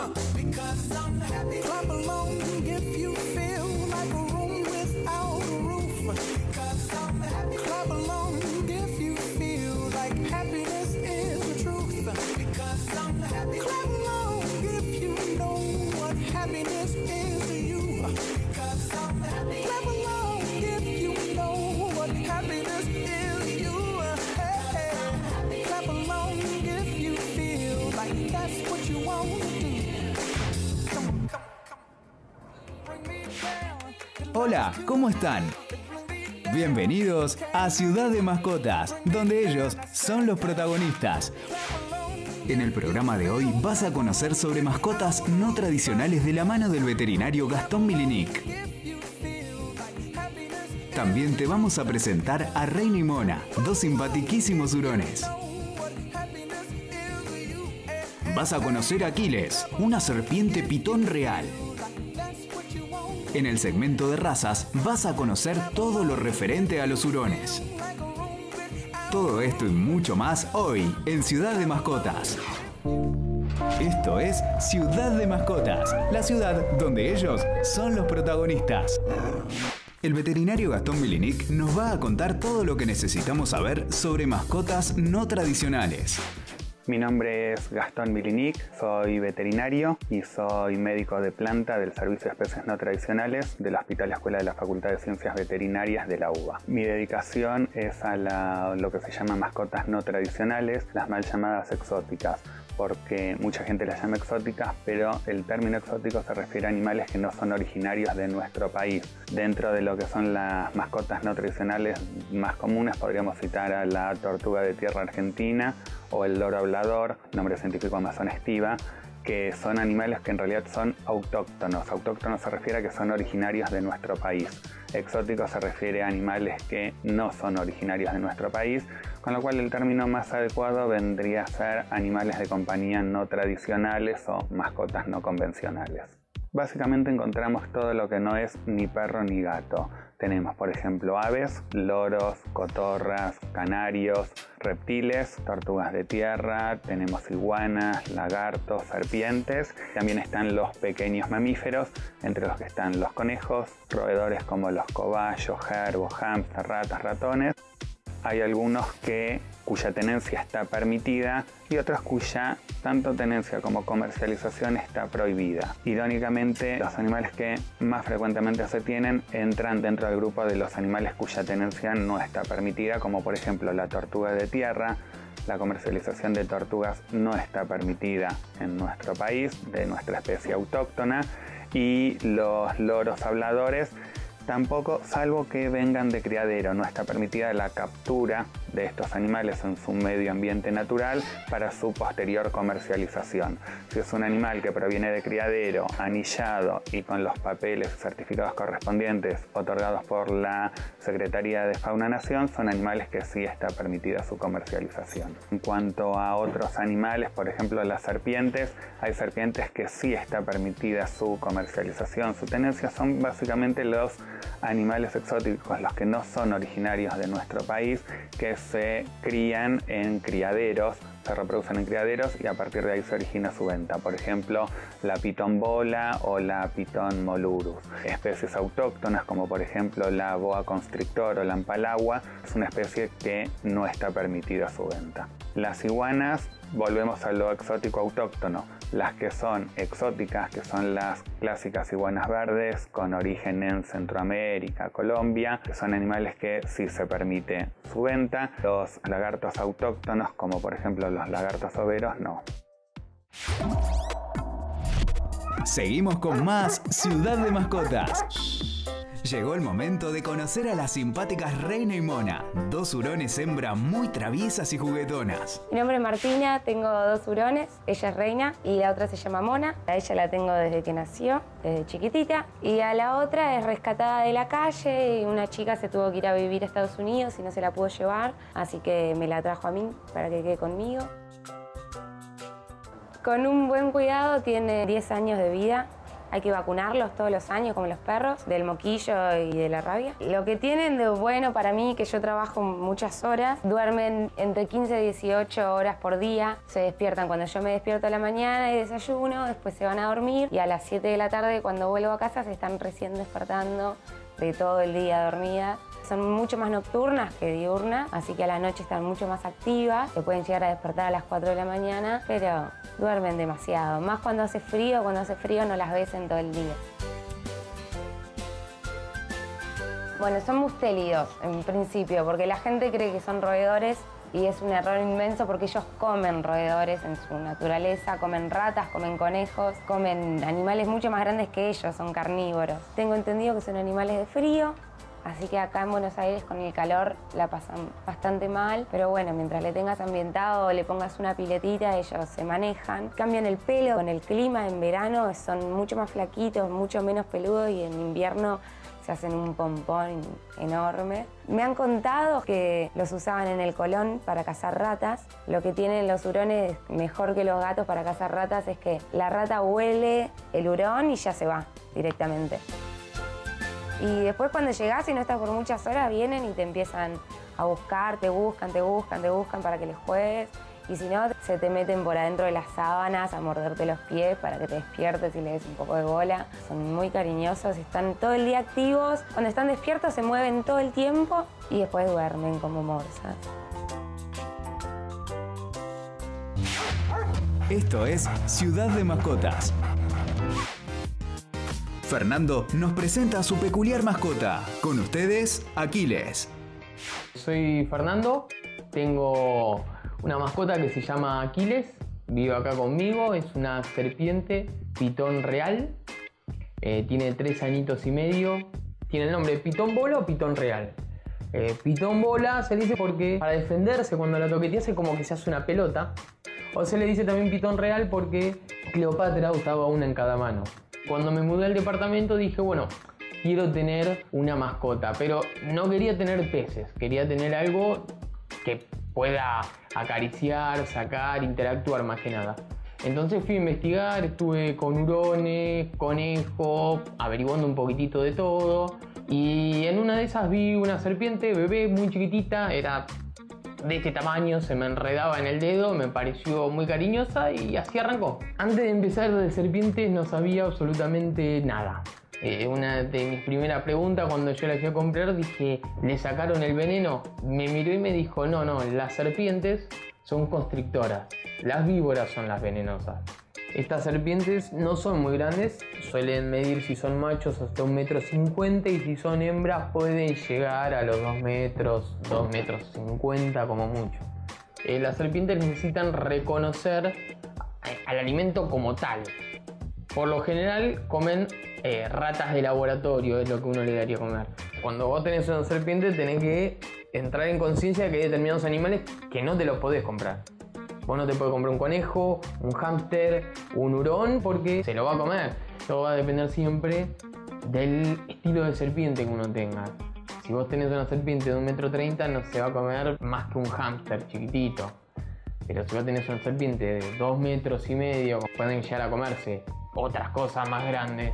Because I'm happy. Clap along if you feel like a room without a roof. Because I'm happy. Clap along if you feel like happiness is the truth. Because I'm happy. Clap along if you know what happiness is to you. Because I'm happy. Clap along if you know what happiness is to you. Hey, hey. Clap along if you feel like that's what you want to do. Hola, ¿cómo están? Bienvenidos a Ciudad de Mascotas, donde ellos son los protagonistas. En el programa de hoy vas a conocer sobre mascotas no tradicionales de la mano del veterinario Gastón Milinic. También te vamos a presentar a Reina y Mona, dos simpatiquísimos hurones. Vas a conocer a Aquiles, una serpiente pitón real. En el segmento de razas vas a conocer todo lo referente a los hurones. Todo esto y mucho más hoy en Ciudad de Mascotas. Esto es Ciudad de Mascotas, la ciudad donde ellos son los protagonistas. El veterinario Gastón Milinic nos va a contar todo lo que necesitamos saber sobre mascotas no tradicionales. Mi nombre es Gastón Milinic, soy veterinario y soy médico de planta del Servicio de Especies No Tradicionales del Hospital Escuela de la Facultad de Ciencias Veterinarias de la UBA. Mi dedicación es a lo que se llama mascotas no tradicionales, las mal llamadas exóticas, porque mucha gente las llama exóticas, pero el término exótico se refiere a animales que no son originarios de nuestro país. Dentro de lo que son las mascotas no tradicionales más comunes podríamos citar a la tortuga de tierra argentina o el loro hablador, nombre científico Amazon estiva, que son animales que en realidad son autóctonos. Autóctonos se refiere a que son originarios de nuestro país. Exótico se refiere a animales que no son originarios de nuestro país, con lo cual el término más adecuado vendría a ser animales de compañía no tradicionales o mascotas no convencionales. Básicamente encontramos todo lo que no es ni perro ni gato. Tenemos, por ejemplo, aves, loros, cotorras, canarios, reptiles, tortugas de tierra, tenemos iguanas, lagartos, serpientes. También están los pequeños mamíferos, entre los que están los conejos, roedores como los cobayos, jerbos, hámster, ratas, ratones. Hay algunos cuya tenencia está permitida y otros cuya tanto tenencia como comercialización está prohibida. Irónicamente, los animales que más frecuentemente se tienen entran dentro del grupo de los animales cuya tenencia no está permitida, como por ejemplo la tortuga de tierra. La comercialización de tortugas no está permitida en nuestro país, de nuestra especie autóctona, y los loros habladores tampoco, salvo que vengan de criadero. No está permitida la captura de estos animales en su medio ambiente natural para su posterior comercialización. Si es un animal que proviene de criadero, anillado y con los papeles certificados correspondientes otorgados por la Secretaría de Fauna Nación, son animales que sí está permitida su comercialización. En cuanto a otros animales, por ejemplo las serpientes, hay serpientes que sí está permitida su comercialización. Su tenencia son básicamente los animales exóticos, los que no son originarios de nuestro país, que se crían en criaderos, se reproducen en criaderos y a partir de ahí se origina su venta. Por ejemplo, la pitón bola o la pitón molurus. Especies autóctonas como por ejemplo la boa constrictor o la empalagua es una especie que no está permitida su venta. Las iguanas, volvemos a lo exótico autóctono. Las que son exóticas, que son las clásicas iguanas verdes con origen en Centroamérica, Colombia, que son animales que sí se permite su venta. Los lagartos autóctonos, como por ejemplo los lagartos overos, no. Seguimos con más Ciudad de Mascotas. Llegó el momento de conocer a las simpáticas Reina y Mona, dos hurones hembra muy traviesas y juguetonas. Mi nombre es Martina, tengo dos hurones, ella es Reina y la otra se llama Mona. A ella la tengo desde que nació, desde chiquitita, y a la otra es rescatada de la calle y una chica se tuvo que ir a vivir a Estados Unidos y no se la pudo llevar, así que me la trajo a mí para que quede conmigo. Con un buen cuidado tiene 10 años de vida. Hay que vacunarlos todos los años, como los perros, del moquillo y de la rabia. Lo que tienen de bueno para mí, que yo trabajo muchas horas, duermen entre 15 y 18 horas por día. Se despiertan cuando yo me despierto a la mañana y desayuno, después se van a dormir y a las 7 de la tarde cuando vuelvo a casa se están recién despertando de todo el día dormidas. Son mucho más nocturnas que diurnas, así que a la noche están mucho más activas. Se pueden llegar a despertar a las 4 de la mañana, pero duermen demasiado. Más cuando hace frío no las ves en todo el día. Bueno, son mustélidos en principio, porque la gente cree que son roedores y es un error inmenso porque ellos comen roedores en su naturaleza, comen ratas, comen conejos, comen animales mucho más grandes que ellos, son carnívoros. Tengo entendido que son animales de frío, así que acá en Buenos Aires con el calor la pasan bastante mal, pero bueno, mientras le tengas ambientado o le pongas una piletita, ellos se manejan. Cambian el pelo con el clima, en verano son mucho más flaquitos, mucho menos peludos y en invierno se hacen un pompón enorme. Me han contado que los usaban en el Colón para cazar ratas. Lo que tienen los hurones mejor que los gatos para cazar ratas es que la rata huele el hurón y ya se va directamente. Y después cuando llegás y no estás por muchas horas, vienen y te empiezan a buscar, te buscan para que les juegues. Y si no, se te meten por adentro de las sábanas a morderte los pies para que te despiertes y le des un poco de bola. Son muy cariñosos, están todo el día activos. Cuando están despiertos se mueven todo el tiempo y después duermen como morsas. Esto es Ciudad de Mascotas. Fernando nos presenta a su peculiar mascota. Con ustedes, Aquiles. Soy Fernando, tengo una mascota que se llama Aquiles, vive acá conmigo, es una serpiente pitón real, tiene 3 añitos y medio, tiene el nombre de pitón bola o pitón real. Pitón bola se dice porque para defenderse cuando la toqueteas hace como que se hace una pelota, o se le dice también pitón real porque Cleopatra usaba una en cada mano. Cuando me mudé al departamento dije, bueno, quiero tener una mascota, pero no quería tener peces, quería tener algo que pueda acariciar, sacar, interactuar más que nada. Entonces fui a investigar, estuve con hurones, conejos, averiguando un poquitito de todo. Y en una de esas vi una serpiente bebé muy chiquitita, era de este tamaño, se me enredaba en el dedo, me pareció muy cariñosa y así arrancó. Antes de empezar de serpientes no sabía absolutamente nada. Una de mis primeras preguntas cuando yo la fui a comprar dije, ¿le sacaron el veneno? Me miró y me dijo, no, las serpientes son constrictoras, las víboras son las venenosas. Estas serpientes no son muy grandes, suelen medir si son machos hasta 1,50 m y si son hembras pueden llegar a los 2 metros, 2,50 m como mucho. Las serpientes necesitan reconocer al alimento como tal. Por lo general comen ratas de laboratorio, es lo que uno le daría a comer. Cuando vos tenés una serpiente tenés que entrar en conciencia de que hay determinados animales que no te los podés comprar. Vos no te podés comprar un conejo, un hámster, un hurón porque se lo va a comer. Todo va a depender siempre del estilo de serpiente que uno tenga. Si vos tenés una serpiente de 1,30 m no se va a comer más que un hámster chiquitito. Pero si vos tenés una serpiente de 2,5 metros, pueden llegar a comerse otras cosas más grandes.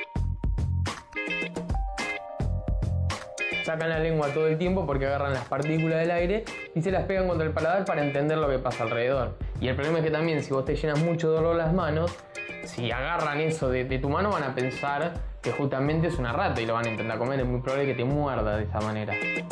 Sacan la lengua todo el tiempo porque agarran las partículas del aire y se las pegan contra el paladar para entender lo que pasa alrededor. Y el problema es que también si vos te llenas mucho de dolor las manos, si agarran eso de tu mano van a pensar que justamente es una rata y lo van a intentar comer. Es muy probable que te muerda de esa manera.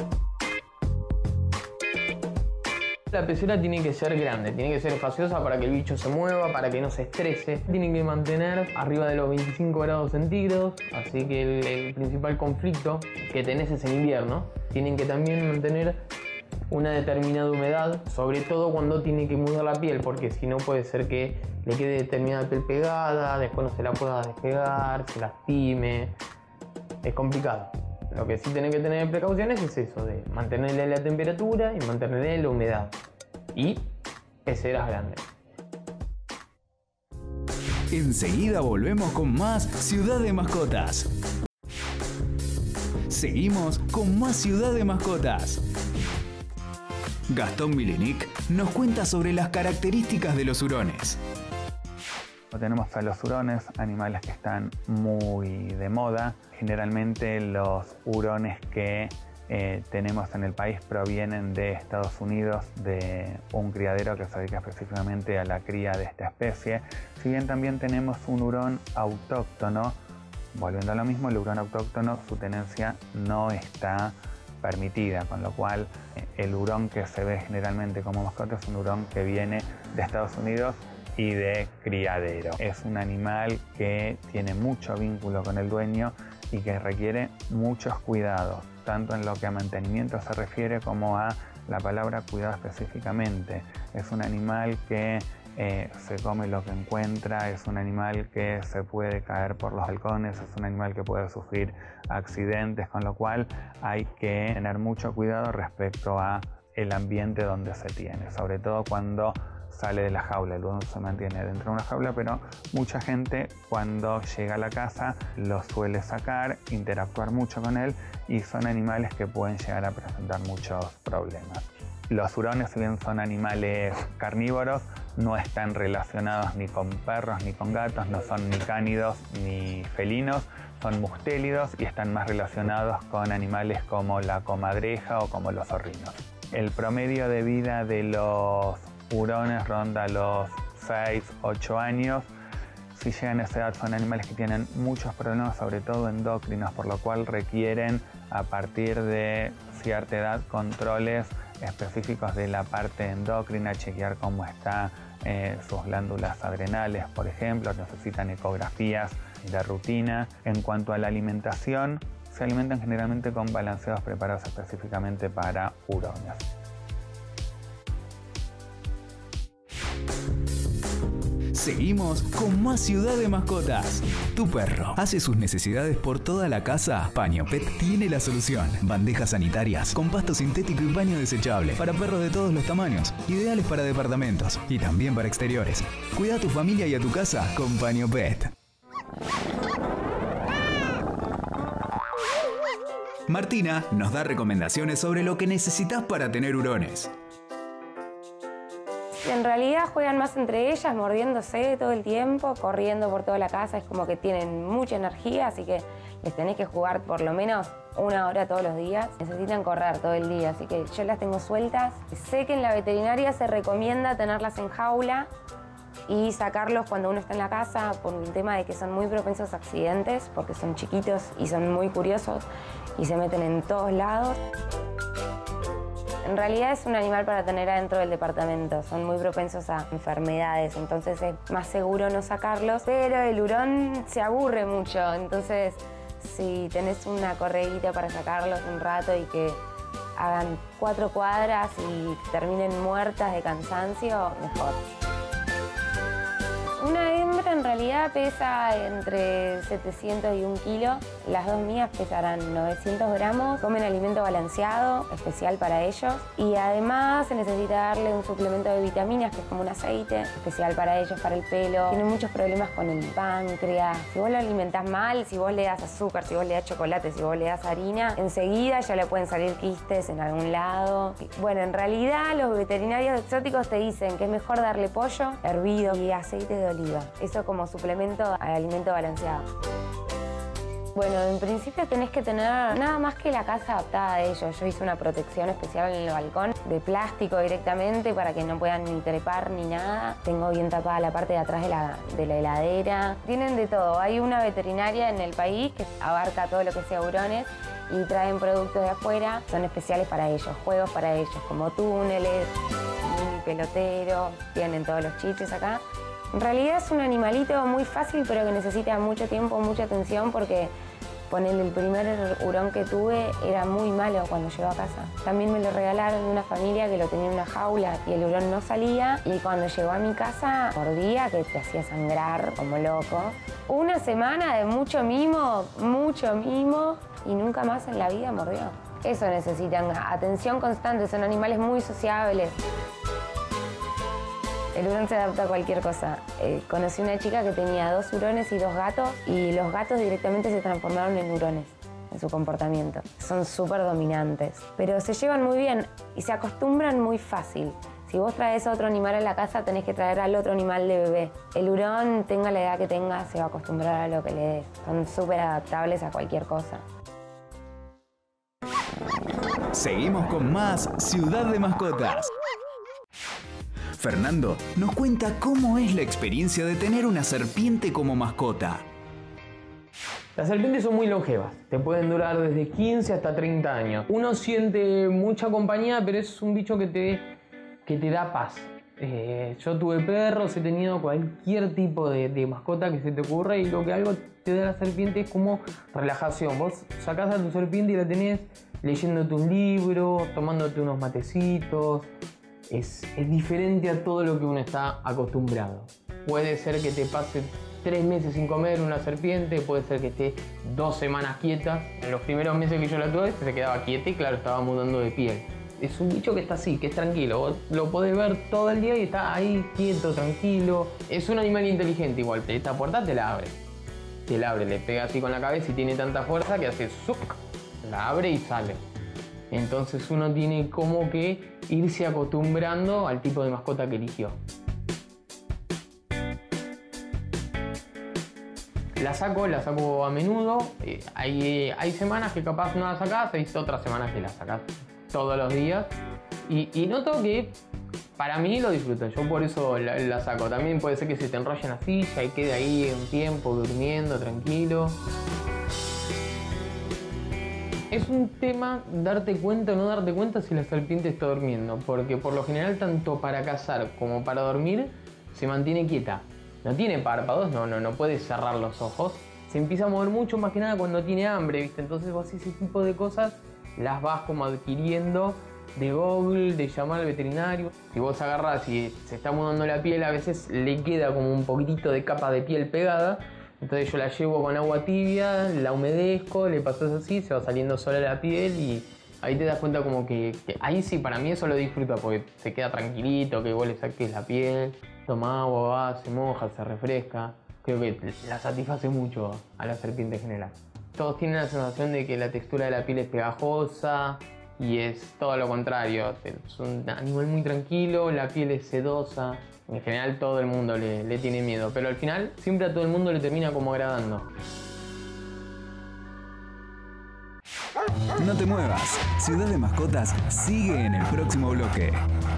La pecera tiene que ser grande, tiene que ser espaciosa para que el bicho se mueva, para que no se estrese. Tienen que mantener arriba de los 25 grados centígrados, así que el principal conflicto que tenés es en invierno. Tienen que también mantener una determinada humedad, sobre todo cuando tiene que mudar la piel, porque si no puede ser que le quede determinada piel pegada, después no se la pueda despegar, se lastime. Es complicado. Lo que sí tenés que tener precauciones es eso, de mantenerle la temperatura y mantenerle la humedad. Y peceras grandes. Enseguida volvemos con más Ciudad de Mascotas. Seguimos con más Ciudad de Mascotas. Gastón Milinic nos cuenta sobre las características de los hurones. Tenemos a los hurones, animales que están muy de moda. Generalmente los hurones que tenemos en el país provienen de Estados Unidos, de un criadero que se dedica específicamente a la cría de esta especie. Si bien también tenemos un hurón autóctono, volviendo a lo mismo, el hurón autóctono, su tenencia no está permitida, con lo cual el hurón que se ve generalmente como mascota es un hurón que viene de Estados Unidos y de criadero. Es un animal que tiene mucho vínculo con el dueño y que requiere muchos cuidados, tanto en lo que a mantenimiento se refiere como a la palabra cuidado específicamente. Es un animal que se come lo que encuentra, es un animal que se puede caer por los balcones, es un animal que puede sufrir accidentes, con lo cual hay que tener mucho cuidado respecto a el ambiente donde se tiene, sobre todo cuando sale de la jaula. El hurón se mantiene dentro de una jaula, pero mucha gente cuando llega a la casa lo suele sacar, interactuar mucho con él, y son animales que pueden llegar a presentar muchos problemas. Los hurones, si bien son animales carnívoros, no están relacionados ni con perros ni con gatos, no son ni cánidos ni felinos, son mustélidos y están más relacionados con animales como la comadreja o como los zorrinos. El promedio de vida de los hurones ronda los 6-8 años. Si llegan a esa edad son animales que tienen muchos problemas, sobre todo endocrinos, por lo cual requieren a partir de cierta edad controles específicos de la parte endocrina, chequear cómo están sus glándulas adrenales, por ejemplo, necesitan ecografías de rutina. En cuanto a la alimentación, se alimentan generalmente con balanceados preparados específicamente para hurones. Seguimos con más Ciudad de Mascotas. Tu perro hace sus necesidades por toda la casa. Paño Pet tiene la solución. Bandejas sanitarias con pasto sintético y paño desechable para perros de todos los tamaños, ideales para departamentos y también para exteriores. Cuida a tu familia y a tu casa con Paño Pet. Martina nos da recomendaciones sobre lo que necesitas para tener hurones. En realidad juegan más entre ellas, mordiéndose todo el tiempo, corriendo por toda la casa. Es como que tienen mucha energía, así que les tenés que jugar por lo menos 1 hora todos los días. Necesitan correr todo el día, así que yo las tengo sueltas. Sé que en la veterinaria se recomienda tenerlas en jaula y sacarlos cuando uno está en la casa por un tema de que son muy propensos a accidentes, porque son chiquitos y son muy curiosos y se meten en todos lados. En realidad es un animal para tener adentro del departamento, son muy propensos a enfermedades, entonces es más seguro no sacarlos, pero el hurón se aburre mucho, entonces si tenés una correguita para sacarlos un rato y que hagan 4 cuadras y terminen muertas de cansancio, mejor. Una hembra en realidad pesa entre 700 y 1 kilo. Las dos mías pesarán 900 gramos. Comen alimento balanceado, especial para ellos. Y además se necesita darle un suplemento de vitaminas, que es como un aceite, especial para ellos, para el pelo. Tienen muchos problemas con el páncreas. Si vos lo alimentás mal, si vos le das azúcar, si vos le das chocolate, si vos le das harina, enseguida ya le pueden salir quistes en algún lado. Bueno, en realidad los veterinarios exóticos te dicen que es mejor darle pollo hervido y aceite de oliva. Eso como suplemento al alimento balanceado. Bueno, en principio tenés que tener nada más que la casa adaptada a ellos. Yo hice una protección especial en el balcón de plástico directamente para que no puedan ni trepar ni nada. Tengo bien tapada la parte de atrás de la heladera. Tienen de todo. Hay una veterinaria en el país que abarca todo lo que sea hurones y traen productos de afuera. Son especiales para ellos, juegos para ellos, como túneles, mini pelotero. Tienen todos los chiches acá. En realidad es un animalito muy fácil, pero que necesita mucho tiempo, mucha atención, porque ponele, el primer hurón que tuve era muy malo cuando llegó a casa. También me lo regalaron de una familia que lo tenía en una jaula y el hurón no salía, y cuando llegó a mi casa mordía que te hacía sangrar como loco. 1 semana de mucho mimo, y nunca más en la vida mordió. Eso necesitan, atención constante, son animales muy sociables. El hurón se adapta a cualquier cosa. Conocí una chica que tenía 2 hurones y 2 gatos, y los gatos directamente se transformaron en hurones en su comportamiento. Son súper dominantes, pero se llevan muy bien y se acostumbran muy fácil. Si Si vos traes a otro animal a la casa, tenés que traer al otro animal de bebé. El hurón, tenga la edad que tenga, se va a acostumbrar a lo que le des. Son súper adaptables a cualquier cosa. Seguimos con más Ciudad de Mascotas. Fernando nos cuenta cómo es la experiencia de tener una serpiente como mascota. Las serpientes son muy longevas, te pueden durar desde 15 hasta 30 años. Uno siente mucha compañía, pero es un bicho que te da paz. Yo tuve perros, he tenido cualquier tipo de mascota que se te ocurra, y lo que algo te da la serpiente es como relajación. Vos sacás a tu serpiente y la tenés leyéndote un libro, tomándote unos matecitos. Es diferente a todo lo que uno está acostumbrado. Puede ser que te pase 3 meses sin comer una serpiente, puede ser que esté 2 semanas quieta. En los primeros meses que yo la tuve se quedaba quieta y claro, estaba mudando de piel. Es un bicho que está así, que es tranquilo. Vos lo podés ver todo el día y está ahí quieto, tranquilo. Es un animal inteligente igual. Esta puerta te la abre. Te la abre, le pega así con la cabeza y tiene tanta fuerza que hace ¡zuc! La abre y sale. Entonces uno tiene como que irse acostumbrando al tipo de mascota que eligió. La saco a menudo. Hay semanas que capaz no la sacás, hay otras semanas que la sacás todos los días. Y noto que para mí lo disfruto, yo por eso la saco. También puede ser que se te enrolle en la silla y quede ahí un tiempo durmiendo tranquilo. Es un tema darte cuenta o no darte cuenta si la serpiente está durmiendo, porque por lo general tanto para cazar como para dormir se mantiene quieta. No tiene párpados, no puede cerrar los ojos. Se empieza a mover mucho más que nada cuando tiene hambre, ¿viste? Entonces vos ese tipo de cosas las vas como adquiriendo de Google, de llamar al veterinario. Si vos agarrás y se está mudando la piel, a veces le queda como un poquitito de capa de piel pegada. Entonces yo la llevo con agua tibia, la humedezco, le pasas así, se va saliendo sola la piel y ahí te das cuenta como que ahí sí, para mí eso lo disfruta porque se queda tranquilito, que vos le saques la piel, toma agua, va, se moja, se refresca. Creo que la satisface mucho a la serpiente en general. Todos tienen la sensación de que la textura de la piel es pegajosa y es todo lo contrario. Es un animal muy tranquilo, la piel es sedosa. En general todo el mundo le tiene miedo, pero al final siempre a todo el mundo le termina como agradando. No te muevas, Ciudad de Mascotas sigue en el próximo bloque.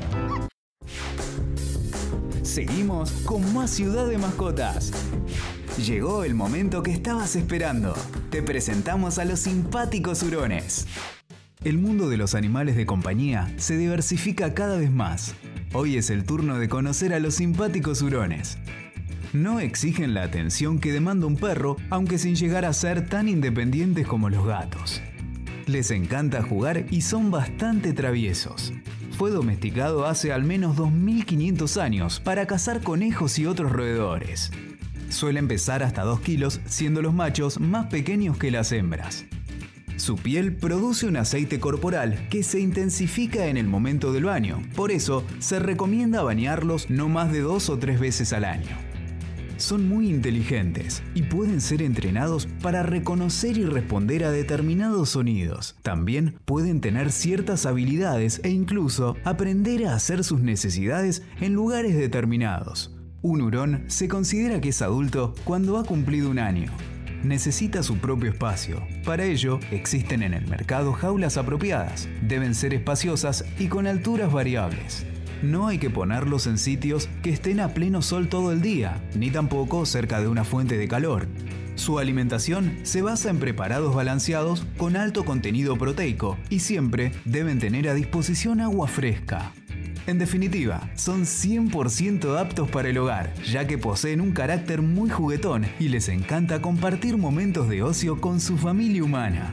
Seguimos con más Ciudad de Mascotas. Llegó el momento que estabas esperando. Te presentamos a los simpáticos hurones. El mundo de los animales de compañía se diversifica cada vez más. Hoy es el turno de conocer a los simpáticos hurones. No exigen la atención que demanda un perro, aunque sin llegar a ser tan independientes como los gatos. Les encanta jugar y son bastante traviesos. Fue domesticado hace al menos 2500 años para cazar conejos y otros roedores. Suelen pesar hasta 2 kilos, siendo los machos más pequeños que las hembras. Su piel produce un aceite corporal que se intensifica en el momento del baño, por eso se recomienda bañarlos no más de 2 o 3 veces al año. Son muy inteligentes y pueden ser entrenados para reconocer y responder a determinados sonidos. También pueden tener ciertas habilidades e incluso aprender a hacer sus necesidades en lugares determinados. Un hurón se considera que es adulto cuando ha cumplido 1 año. Necesita su propio espacio. Para ello, existen en el mercado jaulas apropiadas. Deben ser espaciosas y con alturas variables. No hay que ponerlos en sitios que estén a pleno sol todo el día, ni tampoco cerca de una fuente de calor. Su alimentación se basa en preparados balanceados con alto contenido proteico y siempre deben tener a disposición agua fresca. En definitiva, son 100% aptos para el hogar, ya que poseen un carácter muy juguetón y les encanta compartir momentos de ocio con su familia humana.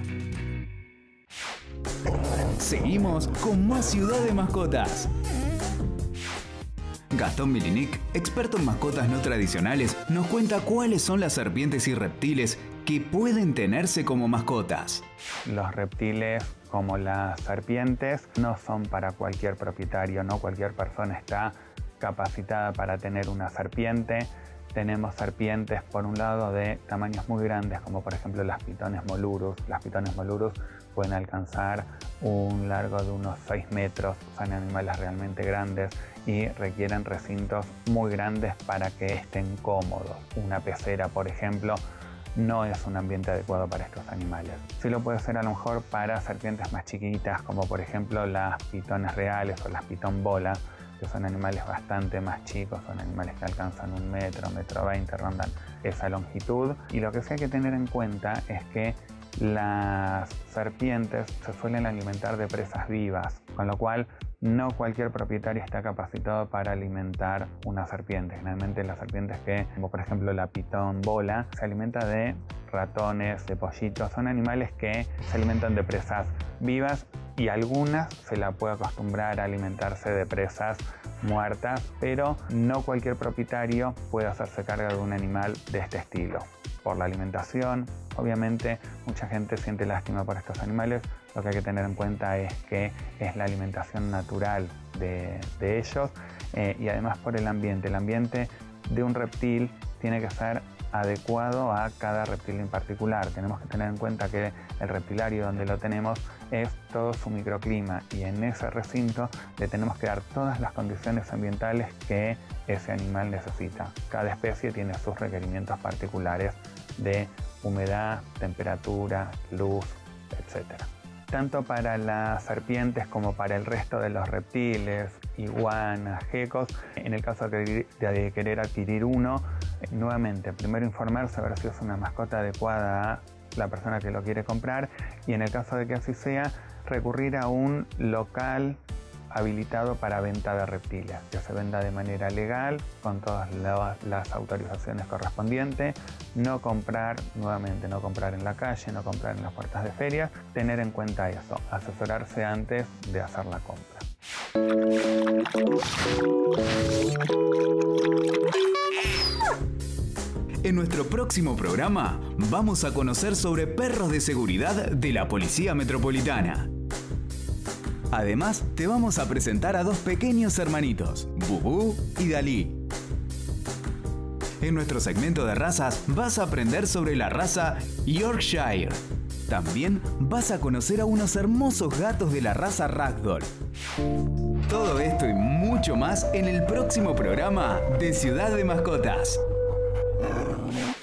Seguimos con más Ciudad de Mascotas. Gastón Milinic, experto en mascotas no tradicionales, nos cuenta cuáles son las serpientes y reptiles que pueden tenerse como mascotas. Los reptiles, como las serpientes, no son para cualquier propietario, no cualquier persona está capacitada para tener una serpiente. tenemos serpientes, por un lado, de tamaños muy grandes, como por ejemplo las pitones molurus. Las pitones molurus pueden alcanzar un largo de unos 6 metros, son animales realmente grandes y requieren recintos muy grandes para que estén cómodos. Una pecera, por ejemplo, no es un ambiente adecuado para estos animales. Sí lo puede ser a lo mejor para serpientes más chiquitas, como por ejemplo las pitones reales o las pitón bola, que son animales bastante más chicos, son animales que alcanzan 1 metro, 1,20 m, rondan esa longitud. Y lo que sí hay que tener en cuenta es que las serpientes se suelen alimentar de presas vivas, con lo cual no cualquier propietario está capacitado para alimentar una serpiente. Generalmente las serpientes como por ejemplo la pitón bola, se alimenta de ratones, de pollitos, son animales que se alimentan de presas vivas y algunas se la puede acostumbrar a alimentarse de presas muertas, pero no cualquier propietario puede hacerse cargo de un animal de este estilo. Por la alimentación, obviamente mucha gente siente lástima por estos animales. Lo que hay que tener en cuenta es que es la alimentación natural de ellos y además por el ambiente. El ambiente de un reptil tiene que ser adecuado a cada reptil en particular. Tenemos que tener en cuenta que el reptilario donde lo tenemos es todo su microclima y en ese recinto le tenemos que dar todas las condiciones ambientales que ese animal necesita. Cada especie tiene sus requerimientos particulares de humedad, temperatura, luz, etc. Tanto para las serpientes como para el resto de los reptiles, iguanas, gecos, en el caso de querer adquirir uno, nuevamente, primero informarse a ver si es una mascota adecuada a la persona que lo quiere comprar y en el caso de que así sea, recurrir a un local habilitado para venta de reptiles, que se venda de manera legal, con todas las autorizaciones correspondientes, no comprar, nuevamente, no comprar en la calle, no comprar en las puertas de ferias, tener en cuenta eso, asesorarse antes de hacer la compra. En nuestro próximo programa vamos a conocer sobre perros de seguridad de la Policía Metropolitana. Además, te vamos a presentar a 2 pequeños hermanitos, Bubú y Dalí. En nuestro segmento de razas vas a aprender sobre la raza Yorkshire. También vas a conocer a unos hermosos gatos de la raza Ragdoll. Todo esto y mucho más en el próximo programa de Ciudad de Mascotas.